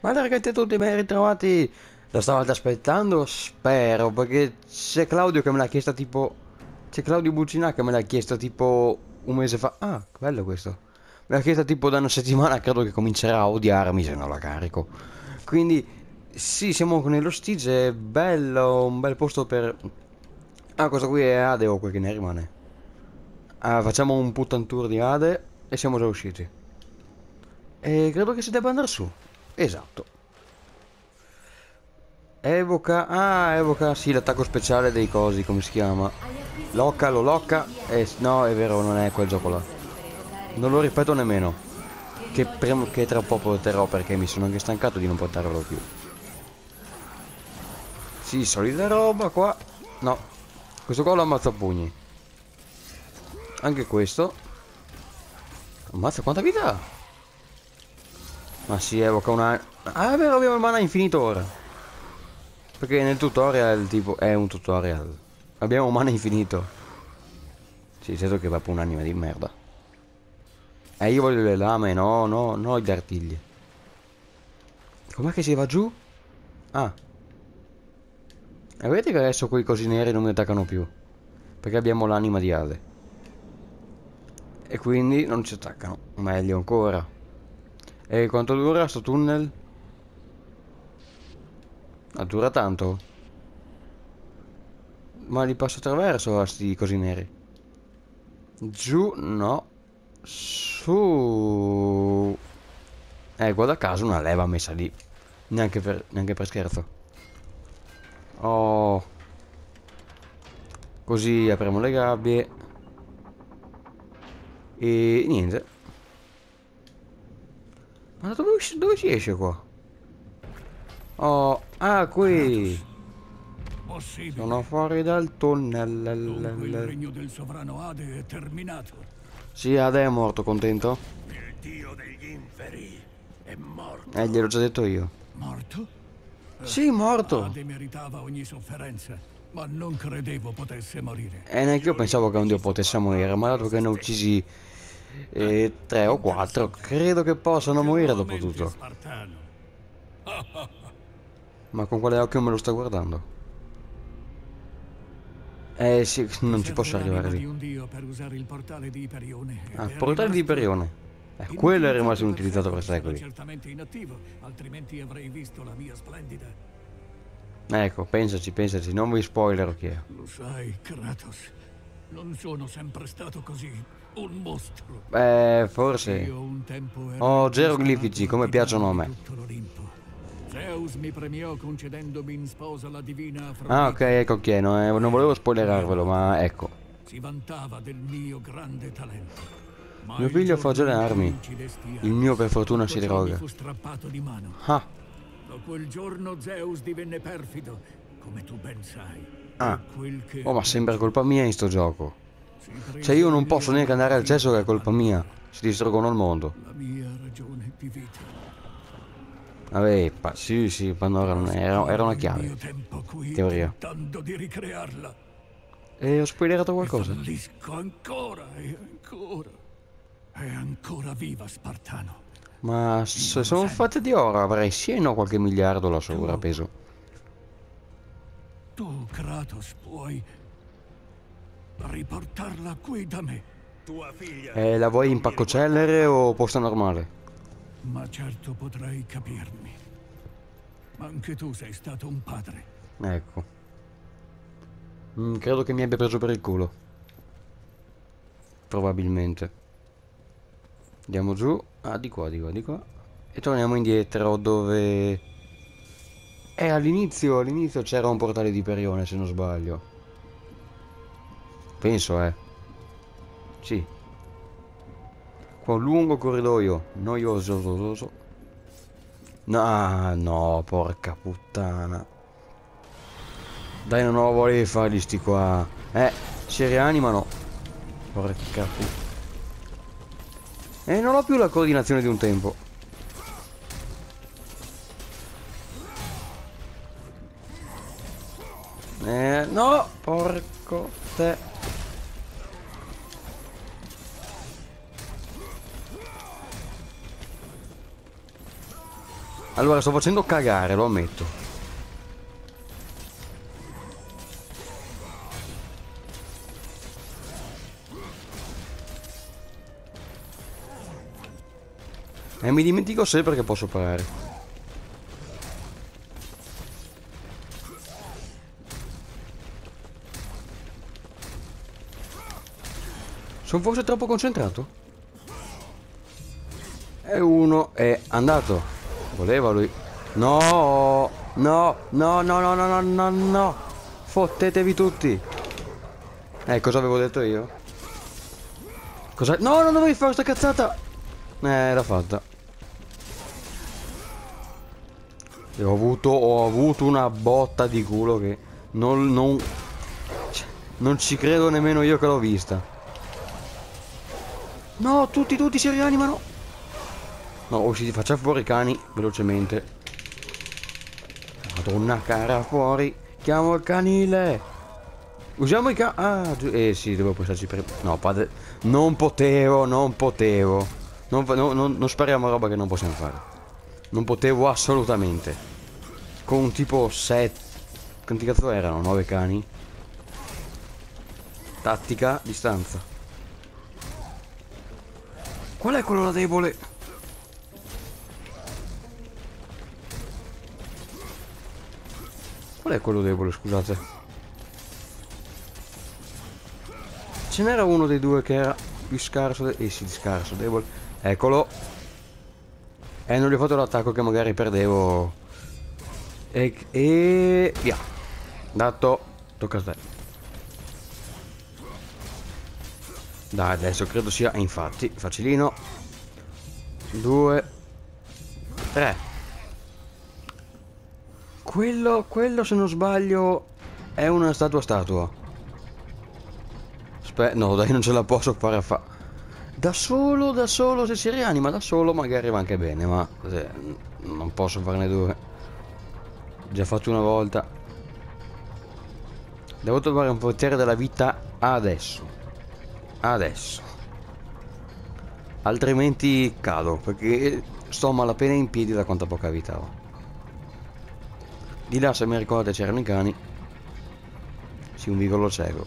Ma ragazzi a tutti, ben ritrovati. Lo stavate aspettando? Spero, perché c'è Claudio che me l'ha chiesta tipo... C'è Claudio Buccinà che me l'ha chiesta tipo un mese fa. Ah, bello questo. Me l'ha chiesta tipo da una settimana, credo che comincerà a odiarmi se non la carico. Quindi, sì, siamo nello Stige, è bello, un bel posto per... Ah, questo qui è Ade o quel che ne rimane. Ah, facciamo un puttan tour di Ade e siamo già usciti. E credo che si debba andare su. Esatto. Evoca, ah, evoca, sì, l'attacco speciale dei cosi, come si chiama? Locca, lo locca, no, è vero, non è quel gioco là. Non lo ripeto nemmeno, che tra poco porterò perché mi sono anche stancato di non portarlo più. Sì, solida roba qua. No, questo qua lo ammazza a pugni. Anche questo. Ammazza, quanta vita ha? Ma sì, evoca una... Ah, è vero, abbiamo il mana infinito ora. Perché nel tutorial, tipo, è un tutorial. Abbiamo mana infinito. Sì, certo che va per un'anima di merda. Io voglio le lame, no, no, no gli artigli. Com'è che si va giù? Ah. E vedete che adesso quei cosi neri non mi attaccano più. Perché abbiamo l'anima di Ade. E quindi non ci attaccano. Meglio ancora. E quanto dura sto tunnel? Ah, dura tanto? Ma li passo attraverso a sti cosi neri. Giù, no. Su. Guarda caso una leva messa lì. Neanche per scherzo. Oh. Così apriamo le gabbie. E niente. Ma dove si esce qua? Oh, ah, qui. Kratos, Sono possibile. fuori dal Dunque il tunnel. regno del sovrano Ade è terminato. Sì, Ade è morto, contento? Il dio degli inferi è Gliel'ho morto. già detto io. Morto? Sì, morto. Ade meritava ogni sofferenza, ma non credevo potesse morire. E neanche io pensavo che un dio potesse morire, ma dato che ne ho uccisi tre o quattro, Interessante. credo che possano morire dopo Nuovamente tutto. spartano. Ma con quale occhio me lo sta guardando? Sì, Ti non ci serve posso arrivare l'anima lì. di un dio per usare il portale di Iperione ed Ah, è portale di rimasto Iperione. Quello è rimasto inutilizzabile per inutilizzato per secoli. Sarà secoli. certamente inattivo, altrimenti avrei visto la mia splendida. Ecco, pensaci, pensaci, non vi spoilerò chi è. Lo sai, Kratos, non sono sempre stato così, un mostro. Forse. Io un tempo ero Oh, il più geroglifici, scalato come artigiano piacciono a di me. tutto l'Olimpo. Zeus mi premiò concedendomi in sposa la divina Ah, ok, Afrodite. ecco chi è, non volevo Lei, spoilerarvelo, mia ma madre, ecco. si vantava del mio grande talento. Ma Mio il figlio fa già giorno le in cui armi. uccidesti Il mio per Ares, fortuna si tutto ciò mi droga. fu strappato di mano. Ah, Da quel giorno Zeus divenne perfido, come tu ben sai. ah. E quel che Oh, è ma sembra peggio, colpa mia in sto gioco. si Cioè prese io il non posso mio neanche andare amato al cesso che è figlio colpa quanto mia. me, Si distruggono il mondo. la mia ragione di vita. Vabbè, sì, sì, Pandora non era una Trascorro il chiave. mio tempo qui Teoria. tentando di ricrearla. E ho spoilerato E qualcosa? fallisco ancora e ancora. È ancora viva, Spartano. Ma Io se lo sono fatte sento. di oro avrei sì e no qualche miliardo là sopra Tu, peso. tu, Kratos, puoi riportarla qui da me. Tua figlia La vuoi in non mi pacco riguarda celere mai. o posta normale? Ma certo potrai capirmi. Anche tu sei stato un padre. Ecco. Credo che mi abbia preso per il culo. Probabilmente. Andiamo giù. Ah, di qua, di qua, di qua. E torniamo indietro dove... all'inizio c'era un portale di Perione, se non sbaglio. Penso, Sì. Qua un lungo corridoio. Noioso. No, no, porca puttana. Dai, non ho voglia di farli sti qua. Si rianimano. Porca puttana. E non ho più la coordinazione di un tempo. No, porco te. Allora, sto facendo cagare, lo ammetto. E mi dimentico sempre che posso parare. Sono forse troppo concentrato? E uno è andato. Voleva lui. No, no, no, no, no, no, no, no, no. Fottetevi tutti. Cosa avevo detto io? Cosa? No, non dovevi fare sta cazzata. L'ha fatta. E ho avuto una botta di culo che non ci credo nemmeno io che l'ho vista. No, tutti si rianimano. No, o si faccia fuori i cani velocemente. Madonna cara, fuori. Chiamo il canile. Usiamo i cani. Ah, sì, devo pensarci per... No, padre. Non potevo. Non spariamo a roba che non possiamo fare. Non potevo assolutamente. Con tipo 7. Quanti cazzo erano? 9 cani. Tattica, distanza. Qual è quello là debole? Qual è quello debole, scusate? Ce n'era uno dei due che era più scarso. Sì, scarso, debole. Eccolo. Non gli ho fatto l'attacco che magari perdevo. E via. Dato. Tocca a te. Dai, adesso credo sia, infatti, facilino. 2 3. Quello se non sbaglio è una statua. Aspetta, no dai, non ce la posso fare a fare. Da solo, se si rianima da solo magari va anche bene, ma non posso farne due. Già fatto una volta. Devo trovare un potere della vita adesso. Altrimenti cado, perché sto a malapena in piedi da quanta poca vita ho. Di là, se mi ricordate, c'erano i cani. Sì, un vicolo cieco.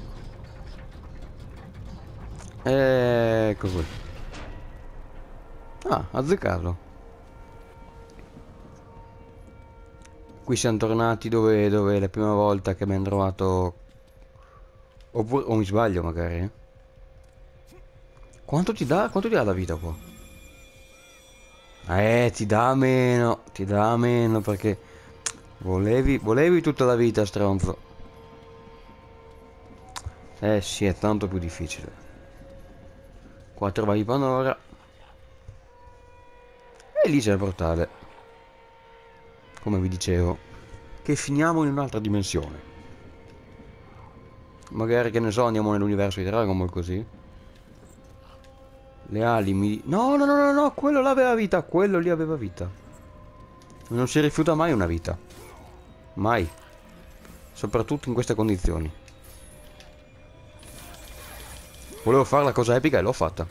Ecco qui. Ah, azzeccato. Qui siamo tornati dove la prima volta che mi hanno trovato. Oppure, o mi sbaglio magari, eh? Quanto ti dà la vita qua? Ti dà meno perché volevi tutta la vita, stronzo. Sì, è tanto più difficile. 4 vai di panora. E lì c'è il portale. Come vi dicevo, che finiamo in un'altra dimensione. Magari, che ne so, andiamo nell'universo di Dragon Ball così. Le ali mi... No, quello là aveva vita, quello lì aveva vita. Non si rifiuta mai una vita. Mai. Soprattutto in queste condizioni. Volevo fare la cosa epica e l'ho fatta.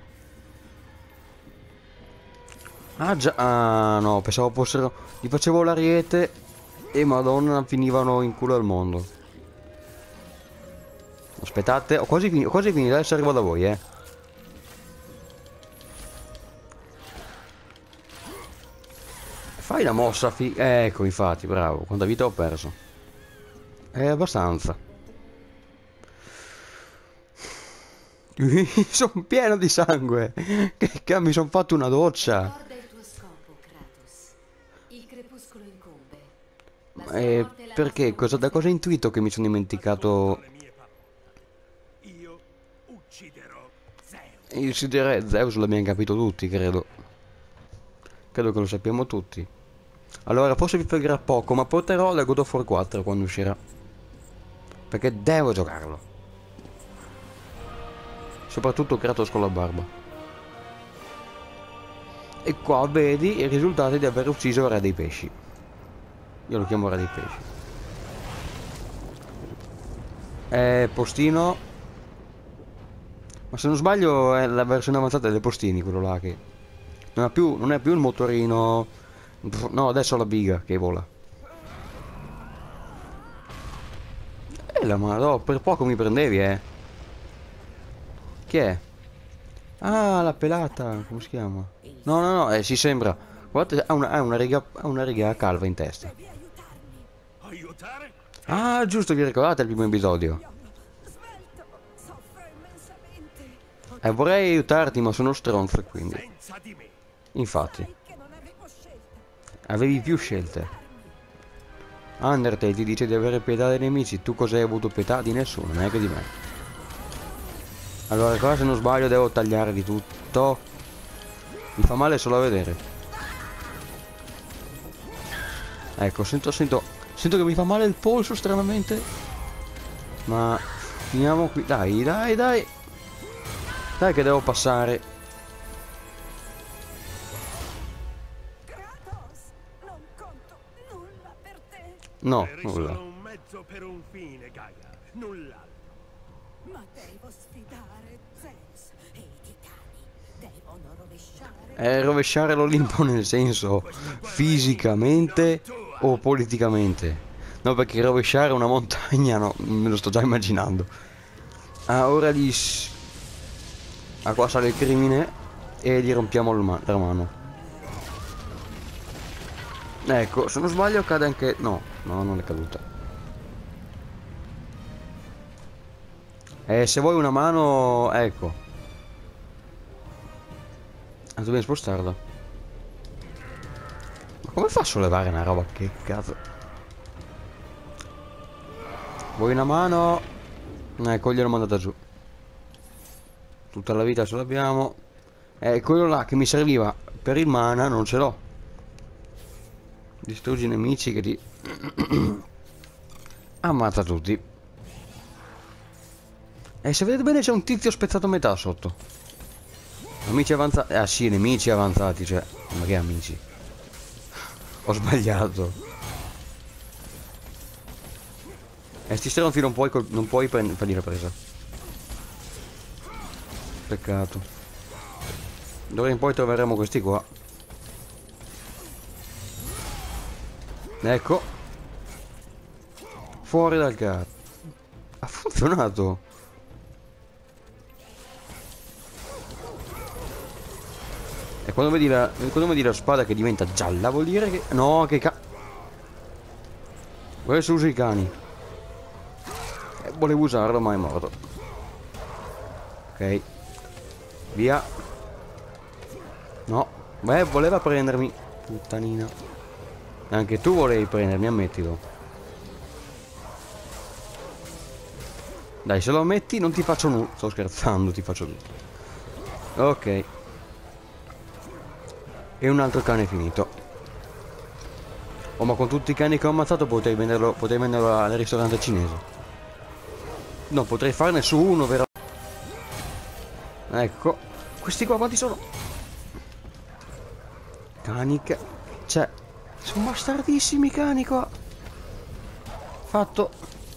Ah già, ah no, pensavo fossero... Gli facevo l'ariete e madonna finivano in culo al mondo. Aspettate, ho quasi finito, adesso arrivo da voi, Fai la mossa, ecco, infatti, bravo. Quanta vita ho perso? Abbastanza. Sono pieno di sangue. Che mi sono fatto una doccia. Ricorda il tuo scopo, Kratos. Il crepuscolo incombe. Perché? Da cosa hai intuito che mi sono dimenticato? Io ucciderò Zeus. Il uccidere Zeus l'abbiamo capito tutti, credo. Credo che lo sappiamo tutti. Allora, forse vi fregherà poco, ma porterò la God of War 4 quando uscirà. Perché devo giocarlo. Soprattutto Kratos con la barba. E qua vedi i risultati di aver ucciso il re dei pesci. Io lo chiamo re dei pesci. Postino. Ma se non sbaglio è la versione avanzata dei postini, quello là che... Non è più il motorino No, adesso la biga che vola. La madò, per poco mi prendevi, Chi è? Ah, la pelata, come si chiama? No, no, no, si sembra. Guardate, ha una riga calva in testa. Aiutare? Ah, giusto, vi ricordate il primo episodio? Svelto, soffro immensamente. Vorrei aiutarti, ma sono stronzo, quindi. Senza di me. Infatti, Sai che non avevo scelta. avevi più scelte. Undertale ti dice di avere pietà dei nemici. Tu cosa hai avuto pietà? Di nessuno, neanche di me. Allora, qua se non sbaglio devo tagliare di tutto. Mi fa male solo a vedere. Ecco, sento che mi fa male il polso stranamente. Ma finiamo qui. Dai, dai, dai. Dai che devo passare. Kratos, non conto nulla per te. No, Eri nulla. solo un mezzo per un fine, Gaia. Null'altro. Ma devo sfidare Zeus e i titani. Devono rovesciare. Rovesciare l'Olimpo nel senso fisicamente o politicamente? No, perché rovesciare una montagna, no, me lo sto già immaginando. Ah, ora gli... Ah, qua sale il crimine e gli rompiamo la mano. Ecco, se non sbaglio cade anche... No, no, non è caduta. Se vuoi una mano... Ecco. Ah, dobbiamo spostarla. Ma come fa a sollevare una roba? Che cazzo? Vuoi una mano? Ecco, gliel'ho mandata giù. Tutta la vita ce l'abbiamo. Quello là che mi serviva per il mana non ce l'ho. Distruggi i nemici che ti... Ammazza tutti. E se vedete bene c'è un tizio spezzato a metà sotto. Amici avanzati. Ah sì, nemici avanzati, cioè. Ma che amici? Ho sbagliato. Sti stronzi non puoi fargli la presa. Peccato. D'ora in poi troveremo questi qua. Ecco. Fuori dal cazzo. Ha funzionato. E quando vedi la spada che diventa gialla vuol dire che... No, che Questo usa i cani. Volevo usarlo ma è morto. Ok. Via. No. Beh, voleva prendermi. Puttanina. Anche tu volevi prendermi, ammettilo. Dai, se lo ammetti non ti faccio nulla. Sto scherzando, ti faccio tutto. Ok. E un altro cane finito. Oh, ma con tutti i cani che ho ammazzato potrei venderlo al ristorante cinese. No, potrei farne su uno, vero? Ecco. Questi qua quanti sono? Cani che... Cioè... Sono bastardissimi i cani qua. Fatto.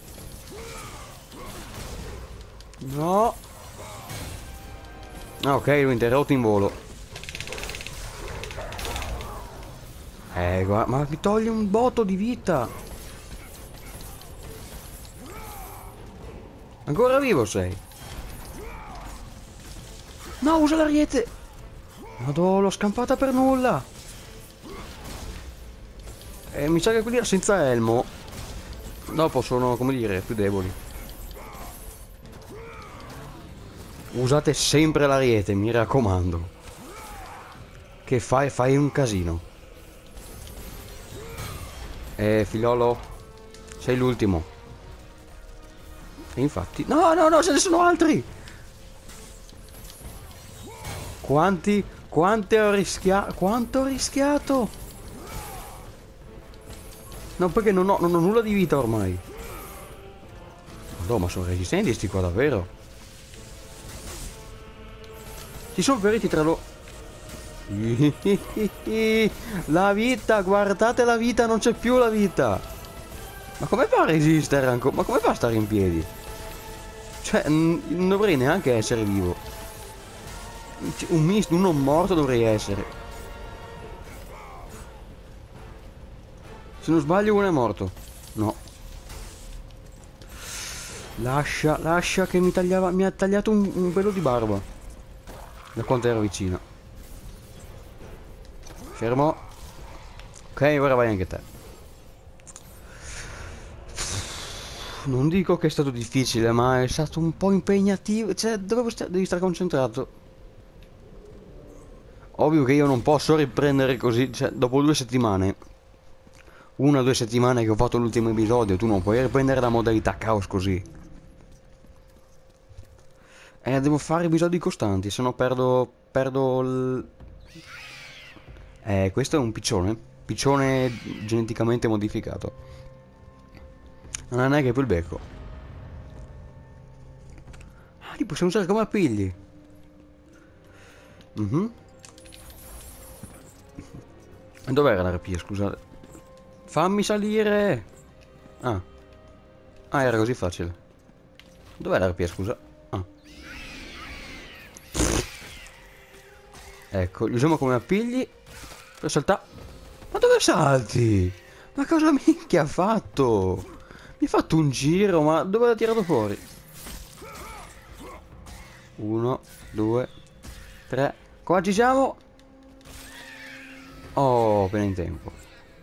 No. Ah, ok, l'ho interrotto in volo. Guarda, ma mi toglie un botto di vita. Ancora vivo sei? No, usa l'ariete. Madò, l'ho scampata per nulla. Mi sa che quelli senza elmo dopo sono, come dire, più deboli. Usate sempre l'ariete, mi raccomando. Che fai un casino. Filolo, sei l'ultimo. E infatti... No, no, no, ce ne sono altri! Quanto ho rischiato? No, perché non ho nulla di vita ormai. No, ma sono resistenti sti qua davvero. Si sono feriti tra loro. La vita, guardate la vita, non c'è più la vita. Ma come fa a resistere ancora? Ma come fa a stare in piedi? Cioè, non dovrei neanche essere vivo. Un non morto dovrei essere. Se non sbaglio uno è morto. No. Lascia che mi ha tagliato un pelo di barba. Da quanto era vicino. Fermo. Ok, ora vai anche te. Non dico che è stato difficile, ma è stato un po' impegnativo. Cioè, devi stare concentrato. Ovvio che io non posso riprendere così, cioè, dopo 2 settimane. 1 o 2 settimane che ho fatto l'ultimo episodio, tu non puoi riprendere la modalità caos così. Devo fare episodi costanti, se no perdo il... questo è un piccione. Piccione geneticamente modificato. Non ha neanche più il becco. Ah, li possiamo usare come appigli. Dov'era l'RP, scusate? Fammi salire! Ah. Ah, era così facile. Dov'è l'RP, scusa? Ah. Ecco, li usiamo come appigli. Per saltare. Ma dove salti? Ma cosa minchia ha fatto? Mi ha fatto un giro, ma dove l'ha tirato fuori? 1, 2, 3. Qua ci siamo. Oh, appena in tempo.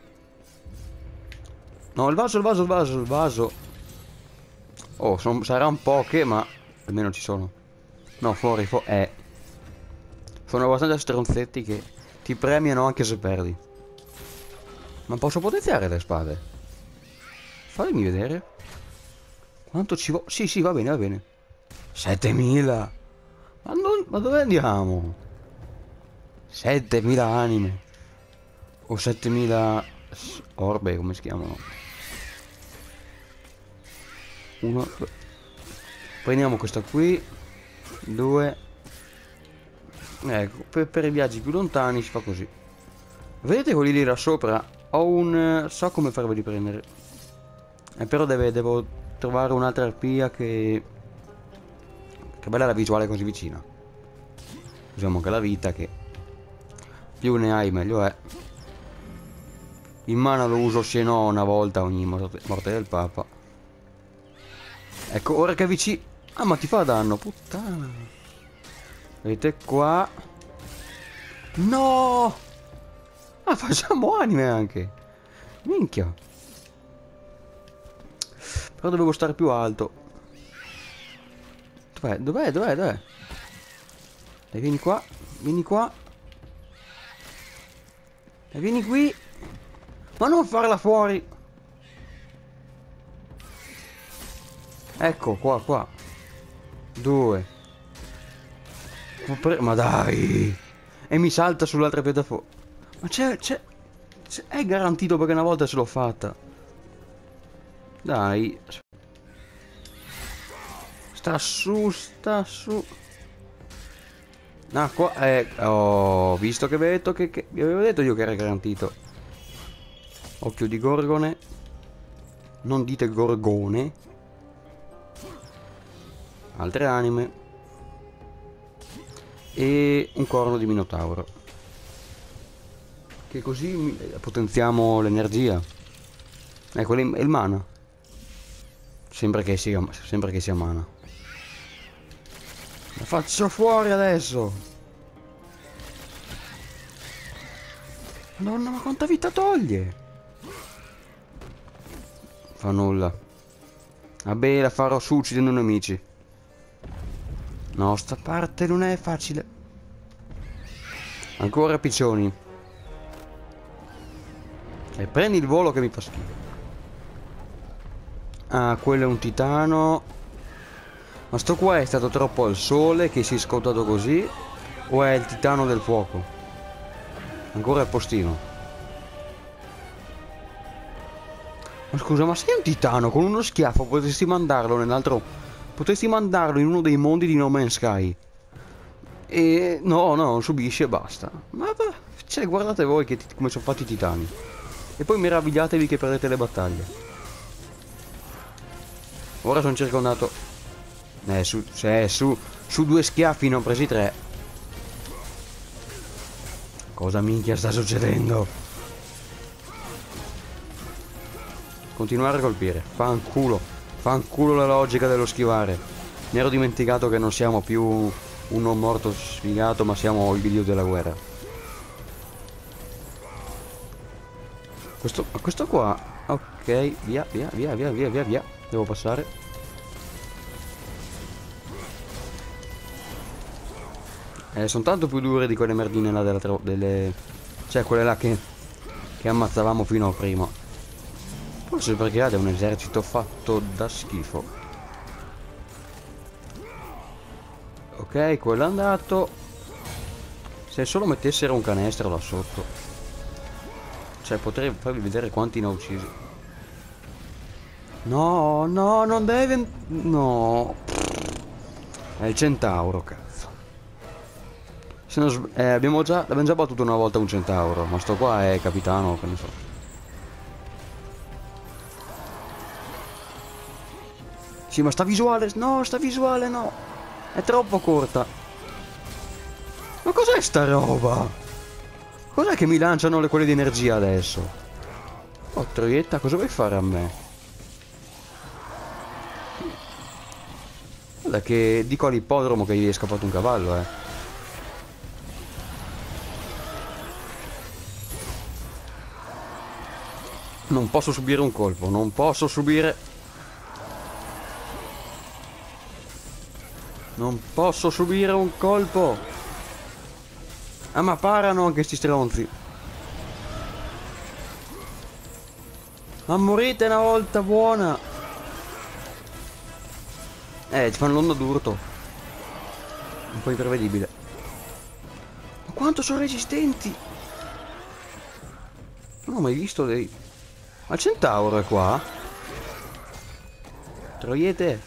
No, il vaso. Oh, saranno poche, ma almeno ci sono. No, fuori. Sono abbastanza stronzetti che ti premiano anche se perdi. Ma posso potenziare le spade? Fatemi vedere. Quanto ci vuole? Sì, va bene. 7000. Ma dove andiamo? 7000 anime. O 7000 orbe, come si chiamano? 1, 2. Prendiamo questa qui. 2. Ecco, per i viaggi più lontani si fa così. Vedete quelli lì là sopra? Ho un... so come farveli prendere. Però devo trovare un'altra arpia che... Che bella la visuale così vicina. Usiamo anche la vita che... Più ne hai meglio è. In mana lo uso se no una volta ogni morte del papa. Ecco, ora che è vicino... Ah, ma ti fa danno, puttana. Vedete qua. No! Ah, facciamo anime anche. Minchia. Però dovevo stare più alto. Dov'è? Dai, vieni qua. E vieni qui. Ma non farla fuori. Ecco, qua. 2. Ma dai. E mi salta sull'altra piattaforma. Ma è garantito perché una volta ce l'ho fatta. Dai. Sta su. Ah, qua. Ho visto che avevo detto che vi avevo detto io che era garantito. Occhio di gorgone. Non dite gorgone. Altre anime. E un corno di minotauro. Che così potenziamo l'energia. Ecco, è il mana. Sembra che sia mana. La faccio fuori adesso. Madonna, ma quanta vita toglie? Fa nulla. Vabbè, la farò su uccidendo nemici. No, sta parte non è facile. Ancora piccioni. E prendi il volo che mi fa schifo. Ah, quello è un titano. Ma sto qua è stato troppo al sole che si è scottato così? O è il titano del fuoco? Ancora il postino. Ma scusa, ma sei un titano con uno schiaffo potresti mandarlo nell'altro... Potresti mandarlo in uno dei mondi di No Man's Sky. E... no, non subisce e basta. Ma cioè, guardate voi come sono fatti i titani. E poi meravigliatevi che perdete le battaglie. Ora sono circondato. Su 2 schiaffi ne ho presi 3. Cosa minchia sta succedendo? Continuare a colpire. Fanculo. Fanculo la logica dello schivare. Mi ero dimenticato che non siamo più un non morto sfigato, ma siamo il dio della guerra. Questo qua. Ok, via. Devo passare. Sono tanto più dure di quelle merdine là delle... Cioè quelle là che ammazzavamo fino a prima. Forse perché è un esercito fatto da schifo. Ok, quello è andato. Se solo mettessero un canestro là sotto. Cioè potrei farvi vedere quanti ne ho uccisi. No, no, non deve... No. È il centauro, cazzo. Se non abbiamo già battuto una volta un centauro. Ma sto qua è capitano, che ne so. Sì, ma sta visuale... No, sta visuale no. È troppo corta. Ma cos'è sta roba? Cos'è che mi lanciano quelle di energia adesso? Oh, troietta, cosa vuoi fare a me? Guarda che dico all'ippodromo che gli è scappato un cavallo, eh. Non posso subire un colpo, non posso subire... Non posso subire un colpo! Ah, ma parano anche sti stronzi! Ma morite una volta buona! Ci fanno l'onda d'urto. Un po' imprevedibile. Ma quanto sono resistenti! Non ho mai visto dei... Ma il centauro è qua? Troiete?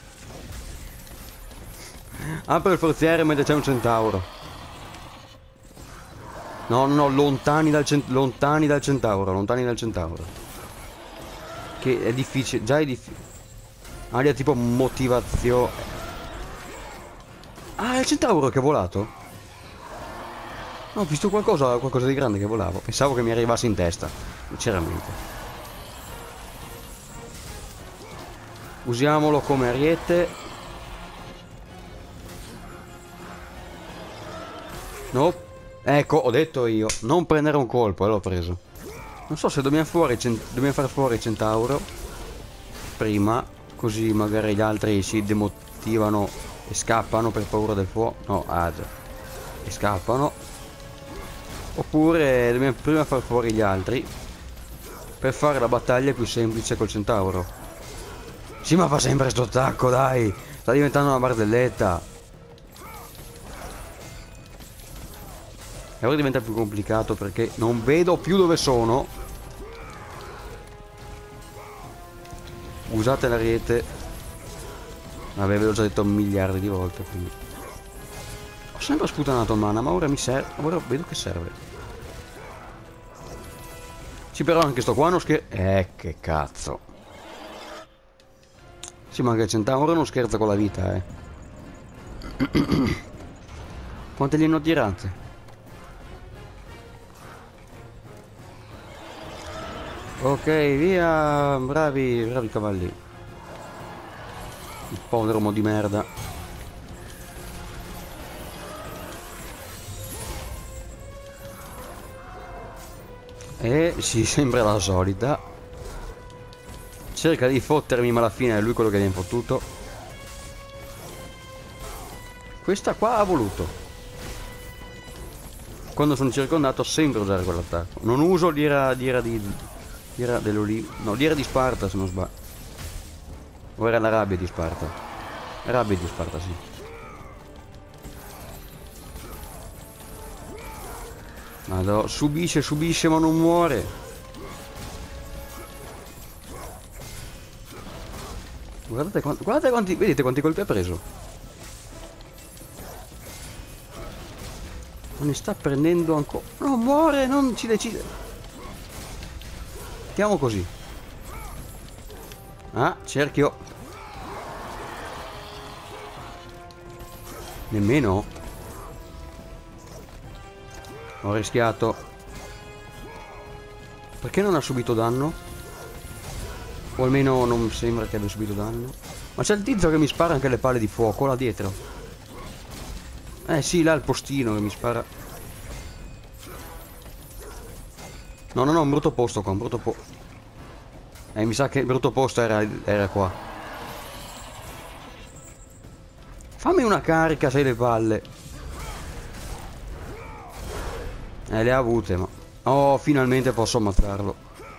Apre il forziere mentre c'è un centauro. No, no, lontani dal centauro. Che è difficile, già è difficile. Aria tipo motivazione. Ah, è il centauro che è volato? No, ho visto qualcosa di grande che volava. Pensavo che mi arrivasse in testa, sinceramente. Usiamolo come ariete. No, ecco, ho detto io, non prendere un colpo, e l'ho preso. Non so se dobbiamo far fuori il centauro prima, così magari gli altri si demotivano e scappano per paura del fuoco. No, ah già, e scappano. Oppure dobbiamo prima far fuori gli altri per fare la battaglia più semplice col centauro. Sì, ma fa sempre sto attacco, dai, sta diventando una barzelletta. E ora diventa più complicato perché non vedo più dove sono. Usate l'ariete. Vabbè, ve l'ho già detto miliardi di volte, quindi. Ho sempre sputanato mana, ma ora mi serve. Ora vedo che serve. Sì, però anche sto qua non scherza. Che cazzo. Sì, ma anche il centauro non scherza con la vita, Quante gli hanno tirate? Ok, via, bravi cavalli. Il povero di merda. E sì, sembra la solita. Cerca di fottermi, ma alla fine è lui quello che viene fottuto. Questa qua ha voluto. Quando sono circondato sempre usare quell'attacco. Non uso l'ira dell'Olivo. No, l'ira di Sparta se non sbaglio. O era la rabbia di Sparta? Rabbia di Sparta, sì. Madò, subisce ma non muore. Guardate quanti, vedete quanti colpi ha preso? Non ne sta prendendo ancora. No, muore, non ci decide. Mettiamo così. Ah, cerchio. Nemmeno. Ho rischiato. Perché non ha subito danno? O almeno non sembra che abbia subito danno. Ma c'è il tizio che mi spara anche le palle di fuoco là dietro. Sì, là il postino che mi spara. No, no, no, un brutto posto qua, un brutto posto. Mi sa che il brutto posto era qua. Fammi una carica, sei le palle. Le ha avute, ma... Oh, finalmente posso ammazzarlo.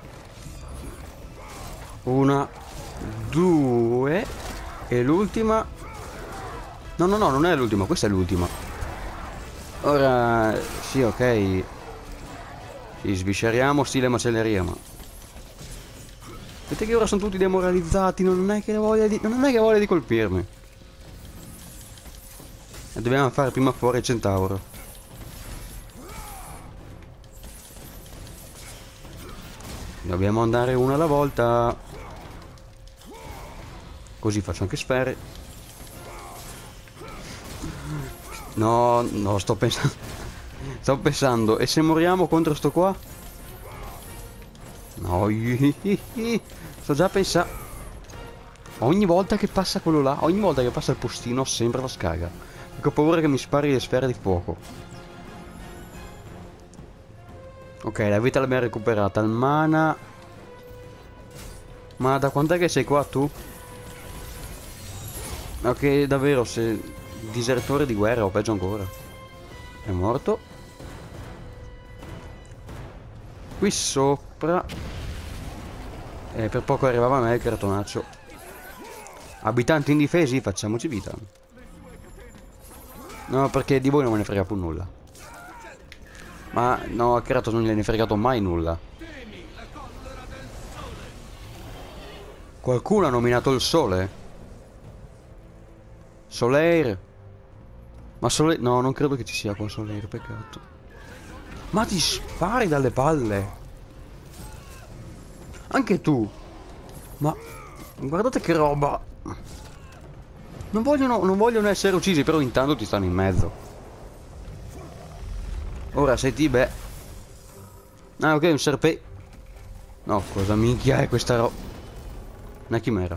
Una, due... E l'ultima... No, no, no, non è l'ultima, questa è l'ultima. Ora... Sì, ok. Ci svisceriamo stile macelleria, ma... Vedete che ora sono tutti demoralizzati, non è che voglia di... Non è che voglia di colpirmi. E dobbiamo fare prima fuori il centauro. Dobbiamo andare una alla volta. Così faccio anche sfere. No, no, sto pensando. Sto pensando, e se moriamo contro sto qua? No, sto già pensando. Ogni volta che passa quello là, ogni volta che passa il postino, sembra la scaga. Perché ho paura che mi spari le sfere di fuoco. Ok, la vita l'abbiamo recuperata. Il mana. Ma da quant'è che sei qua tu? Ok, davvero, se... Disertore di guerra o peggio ancora. È morto. Qui sopra. Per poco arrivava a me il cartonaccio. Abitanti indifesi, facciamoci vita. No, perché di voi non me ne frega più nulla. Ma no, a Kratos non gliene è fregato mai nulla. Qualcuno ha nominato il sole? Soleil. Ma Soleil... No, non credo che ci sia qua Soleil, peccato. Ma ti spari dalle palle. Anche tu. Ma... Guardate che roba. Non vogliono essere uccisi, però intanto ti stanno in mezzo. Ora sei Tibè. Ah, ok, un serpe... No, cosa minchia è questa roba? Una chimera.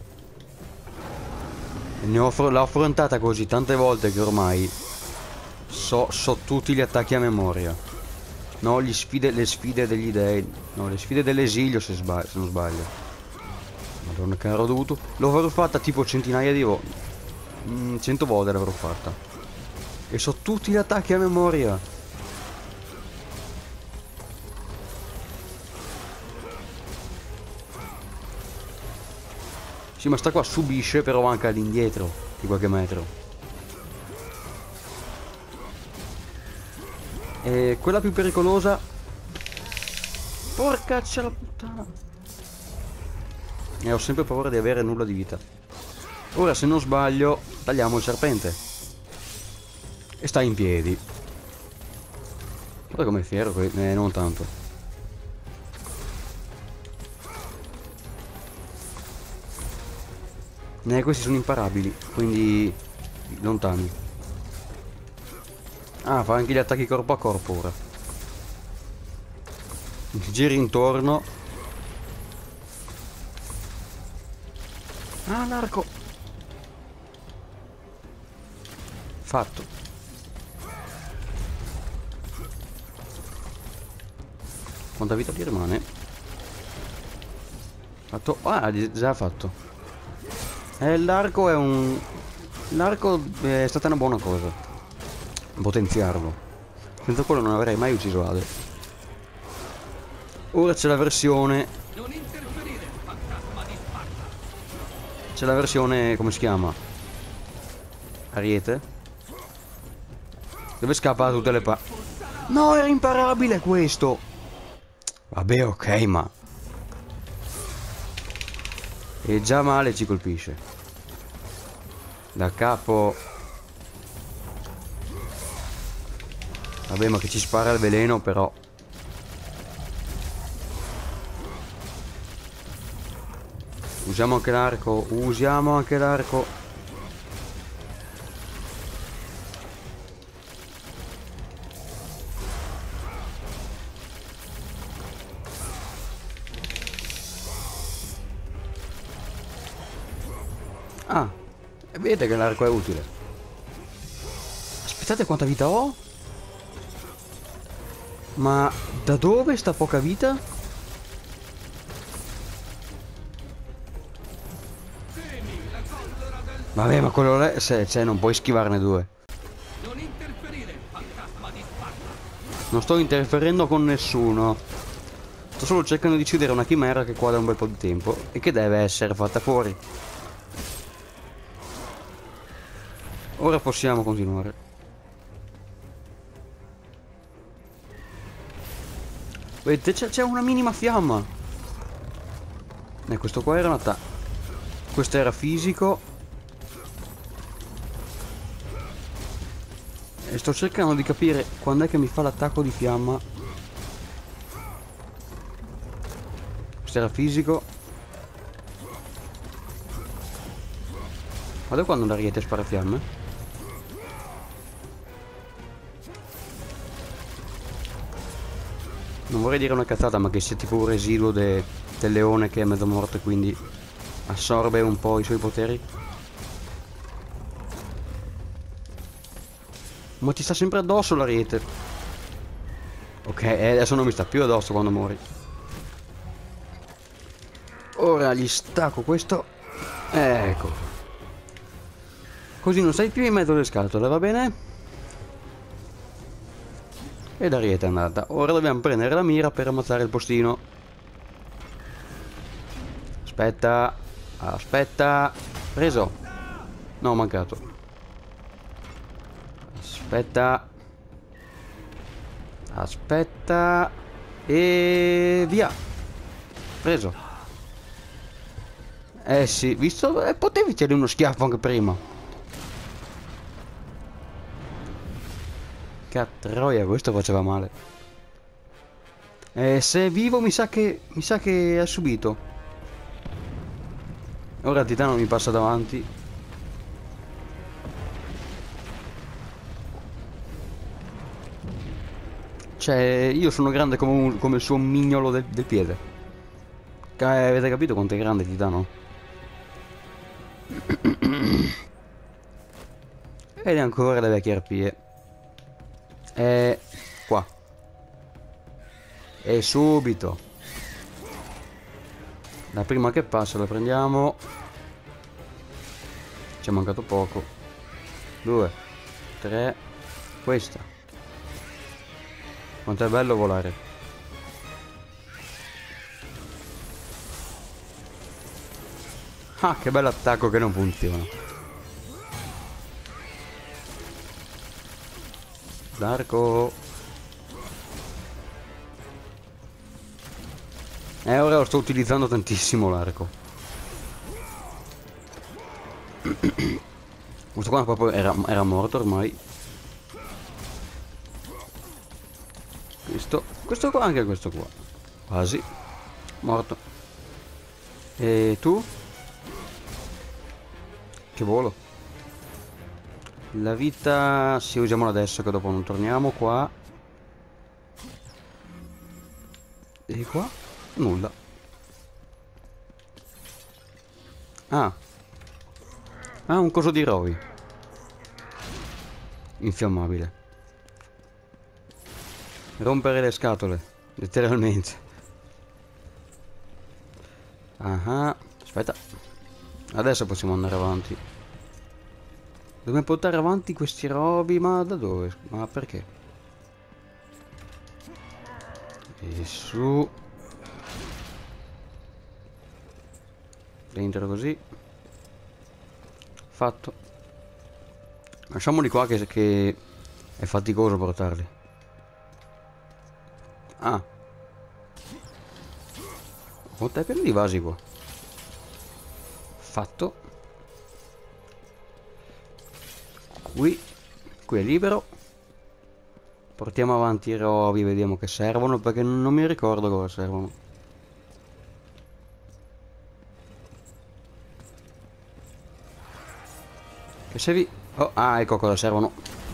L'ho affrontata così tante volte che ormai so tutti gli attacchi a memoria. No, le sfide degli dei. No, le sfide dell'esilio se non sbaglio. Madonna che ero dovuto. L'avrò fatta tipo centinaia di volte. 100 volte l'avrò fatta. E so tutti gli attacchi a memoria. Sì, ma sta qua subisce però anche all'indietro di qualche metro. E quella più pericolosa. Porcaccia la puttana. E ho sempre paura di avere nulla di vita. Ora se non sbaglio tagliamo il serpente. E sta in piedi. Guarda com'è fiero, non tanto. Questi sono imparabili, quindi lontani. Ah, fa anche gli attacchi corpo a corpo ora. Giri intorno. Ah, l'arco. Fatto. Quanta vita gli rimane? Fatto. Ah, già fatto. L'arco è un... L'arco è stata una buona cosa. Potenziarlo. Senza quello non avrei mai ucciso Ade. Ora c'è la versione... C'è la versione... come si chiama? Ariete? Dove scappa da tutte le parti. No, era imparabile questo! Vabbè, ok, ma... E già male ci colpisce. Da capo. Vabbè, ma che ci spara il veleno però. Usiamo anche l'arco. Usiamo anche l'arco. Ah, e vedete che l'arco è utile. Aspettate, quanta vita ho? Ma da dove sta poca vita? Vabbè, ma quello lì, se non puoi schivarne due. Non sto interferendo con nessuno. Sto solo cercando di uccidere una chimera che qua da un bel po' di tempo e che deve essere fatta fuori. Ora possiamo continuare. Vedete, c'è una minima fiamma. E questo qua era un attacco. Questo era fisico. E sto cercando di capire quando è che mi fa l'attacco di fiamma. Questo era fisico. Guarda quando l'ariete spara fiamme. Non vorrei dire una cazzata, ma che sia tipo un residuo del leone che è mezzo morto e quindi assorbe un po' i suoi poteri. Ma ti sta sempre addosso l'ariete. Ok, adesso non mi sta più addosso quando muori. Ora gli stacco questo. Ecco. Così non sei più in mezzo alle scatole, va bene? E l'ariete è andata. Ora dobbiamo prendere la mira per ammazzare il postino. Aspetta. Aspetta. Preso. No, ho mancato. Aspetta. Aspetta. E via. Preso. Eh sì, visto? Potevi tirare uno schiaffo anche prima. Catroia, questo faceva male. Se è vivo mi sa che ha subito. Ora il titano mi passa davanti. Cioè, io sono grande come il suo mignolo del piede. Avete capito quanto è grande il titano? Ed è ancora le vecchie arpie. Qua. E subito. La prima che passa la prendiamo. Ci è mancato poco. 2, 3. Questa. Quanto è bello volare. Ah, che bell'attacco che non funziona. L'arco. Ora lo sto utilizzando tantissimo l'arco. Questo qua proprio era morto ormai. Questo qua, anche questo qua. Quasi. Morto. E tu? Che volo. La vita... Sì, usiamola adesso che dopo non torniamo qua. E qua? Nulla. Ah. Ah, un coso di Rovi. Infiammabile. Rompere le scatole, letteralmente. Ah, aspetta. Adesso possiamo andare avanti. Dobbiamo portare avanti questi robi, ma da dove? Ma perché? E su. Dentro così. Fatto. Lasciamoli qua che è faticoso portarli. Ah. Quanto è pieno di vasi qua. Fatto. Qui è libero. Portiamo avanti i rovi, vediamo che servono, perché non mi ricordo cosa servono. Che servi? Oh, ah, ecco cosa servono.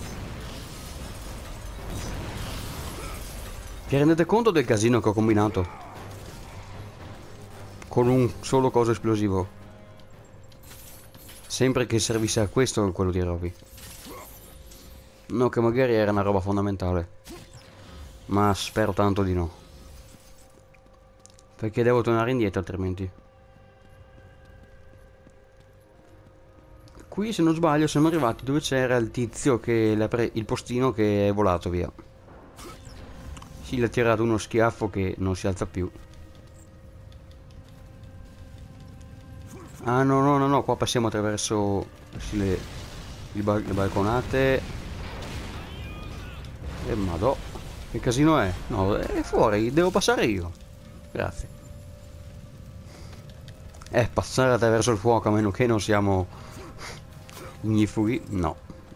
Vi rendete conto del casino che ho combinato? Con un solo coso esplosivo. Sempre che servisse a questo quello di Rovi. No, che magari era una roba fondamentale. Ma spero tanto di no. Perché devo tornare indietro altrimenti. Qui se non sbaglio siamo arrivati dove c'era il tizio che il postino che è volato via. Sì, gli ha tirato uno schiaffo che non si alza più. Ah no no no no, qua passiamo attraverso sì, le balconate. E madò, che casino è? No, è fuori, devo passare io. Grazie. Passare attraverso il fuoco a meno che non siamo ignifughi, no.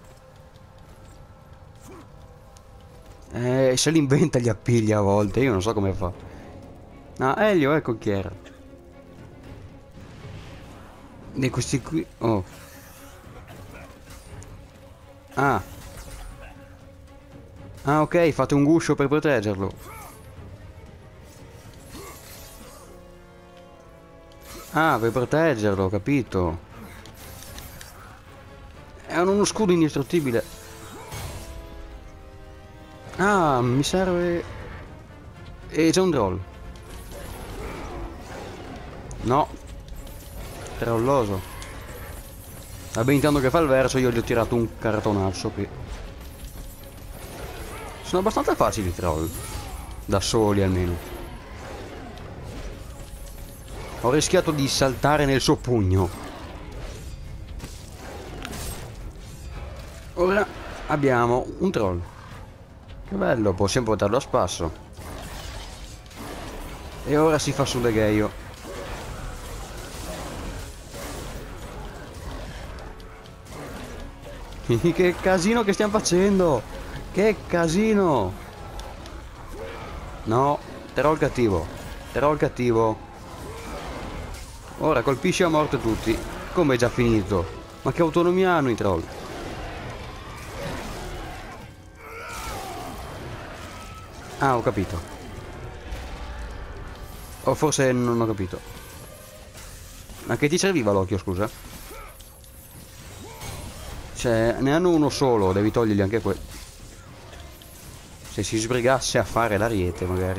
Se li inventa gli appiglia a volte, io non so come fa. Ah, Elio, ecco chi era. E questi qui... Oh. Ah. Ah, ok, fate un guscio per proteggerlo. Ah, per proteggerlo, ho capito. È uno scudo indistruttibile. Ah, mi serve... E c'è un troll. No. Trolloso. Vabbè, intanto che fa il verso io gli ho tirato un cartonazzo qui. Sono abbastanza facili i troll. Da soli almeno. Ho rischiato di saltare nel suo pugno. Ora abbiamo un troll. Che bello, possiamo portarlo a spasso. E ora si fa sulle gheio. Che casino che stiamo facendo! Che casino! No, troll cattivo. Troll cattivo. Ora colpisci a morte tutti. Come è già finito? Ma che autonomia hanno i troll? Ah, ho capito. O forse non ho capito. Ma che ti serviva l'occhio, scusa? Cioè, ne hanno uno solo, devi togliergli anche quello. Se si sbrigasse a fare l'ariete, magari.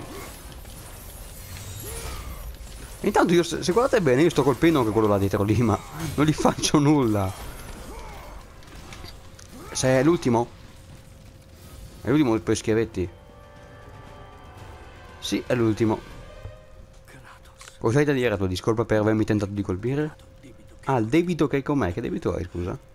Intanto io, se guardate bene, io sto colpendo anche quello là dietro lì, ma non gli faccio nulla. Se è l'ultimo? È l'ultimo per schiavetti? Sì, è l'ultimo. Cosa hai da dire a tua discolpa per avermi tentato di colpire? Ah, il debito che hai con me. Che debito hai, scusa?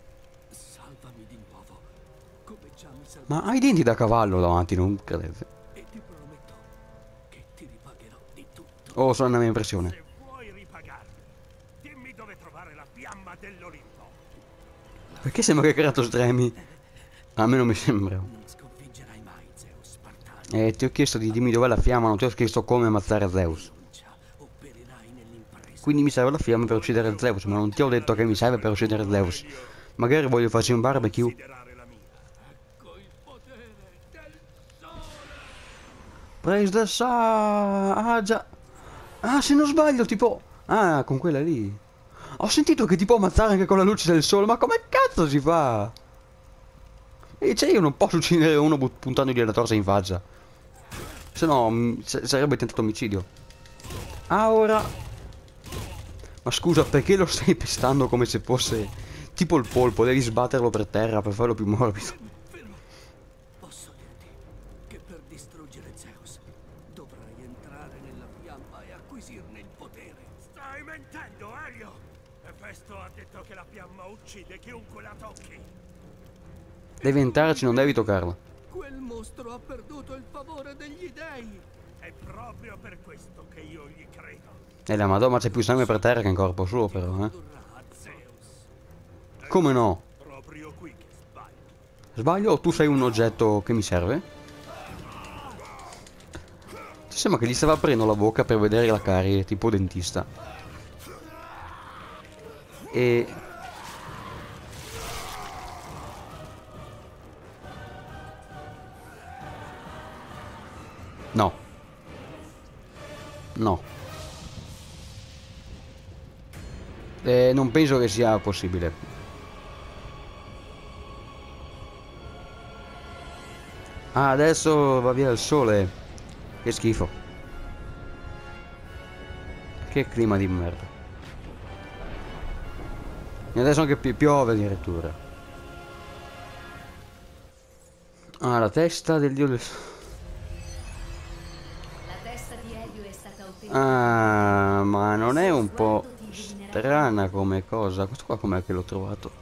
Ma hai i denti da cavallo davanti, non credete? E ti prometto che ti ripagherò di tutto. Oh, sono una mia impressione. Se vuoi ripagarmi, dimmi dove trovare la fiamma dell'Olimpo. Perché sembra che hai creato stremi? A me non mi sembra. Non sconfiggerai mai Zeus Spartano. Ti ho chiesto di dirmi dov'è la fiamma, non ti ho chiesto come ammazzare Zeus. O perirai nell'impresa. Quindi mi serve la fiamma per uccidere Zeus, ma non ti ho detto che mi serve per uccidere Zeus. Magari voglio farci un barbecue. Considerare la mia. Ecco il potere del sole. Praise the sun. Ah, già. Ah, se non sbaglio, tipo... Ah, con quella lì. Ho sentito che ti può ammazzare anche con la luce del sole, ma come cazzo si fa? E cioè io non posso uccidere uno puntandogli la torcia in faccia. Se no sarebbe tentato omicidio. Ah, ora... Ma scusa, perché lo stai pestando come se fosse tipo il polpo? Devi sbatterlo per terra per farlo più morbido. Fermo. Posso dirti che per distruggere Zeus dovrai entrare nella fiamma e acquisirne il potere. Stai mentendo, Elio! Efesto ha detto che la fiamma uccide chiunque la tocchi. Devi entrarci, non devi toccarla. Quel mostro ha perduto il favore degli dei. È proprio per questo che io gli credo. E la madonna, c'è più sangue per terra che in corpo suo però, eh. Condurrà a Zeus. Come no? Proprio qui che sbaglio. Sbaglio o tu sei un oggetto che mi serve? Ci sembra che gli stava aprendo la bocca per vedere la carie, tipo dentista. E... No. No. Non penso che sia possibile. Ah, adesso va via il sole. Che schifo. Che clima di merda. E adesso anche piove addirittura. Ah, la testa del dio del... La testa di Elio è stata ottenuta. Ah, ma non è un po' Sguardo ti illuminerà. strana come cosa? Questo qua com'è che l'ho trovato?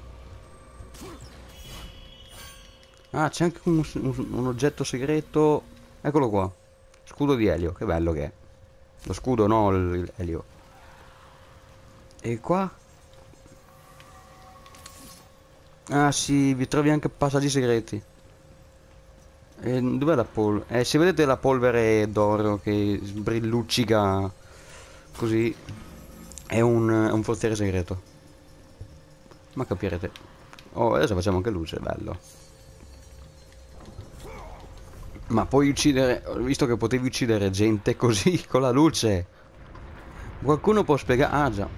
Ah, c'è anche un oggetto segreto. Eccolo qua. Scudo di Elio, che bello che è. Lo scudo, no, Elio. E qua? Ah sì, vi trovi anche passaggi segreti. E dov'è la polvere? Se vedete la polvere d'oro che brilluccica così, è un forziere segreto. Ma capirete. Oh, adesso facciamo anche luce, bello. Ma puoi uccidere... Ho visto che potevi uccidere gente così, con la luce. Qualcuno può spiegare... Ah, già.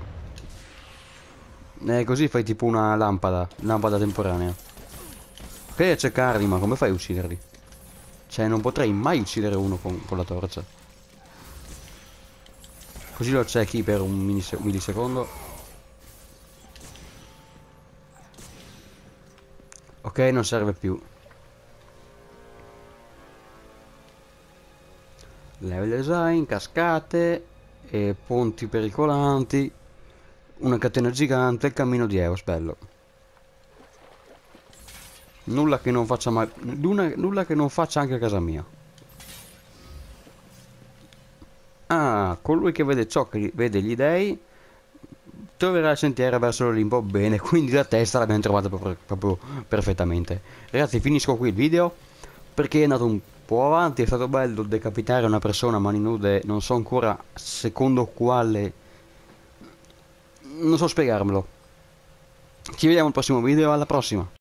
Così fai tipo una lampada temporanea. Ok, accecarli, ma come fai a ucciderli? Cioè, non potrei mai uccidere uno con la torcia. Così lo accechi per un millisecondo. Ok, non serve più. Level design, cascate, e ponti pericolanti, una catena gigante, il cammino di Eos, bello. Nulla che non faccia mai... nulla che non faccia anche a casa mia. Ah, colui che vede ciò che vede gli dei troverà il sentiero verso l'Olimpo. Bene, quindi la testa l'abbiamo trovata proprio perfettamente. Ragazzi, finisco qui il video perché è andato un po' avanti. È stato bello decapitare una persona a mani nude, non so ancora secondo quale, non so spiegarmelo. Ci vediamo al prossimo video, alla prossima.